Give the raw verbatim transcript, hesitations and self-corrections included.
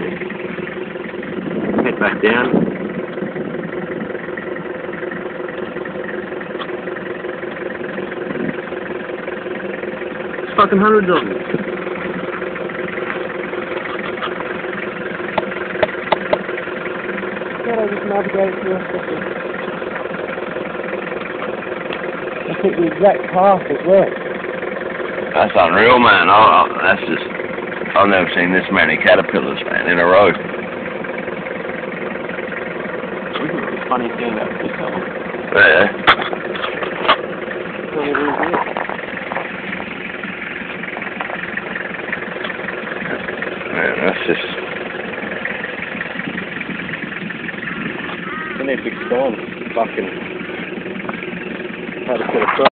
Head back down. There's fucking hundreds of them. I just navigate through a second. I think the exact path as well. That's unreal, man. Oh, oh, that's just, I've never seen this many caterpillars, man, in a row. It's funny seeing that this time. Yeah. So it is it. Man, that's just... An epic storm. Fucking... Had to put a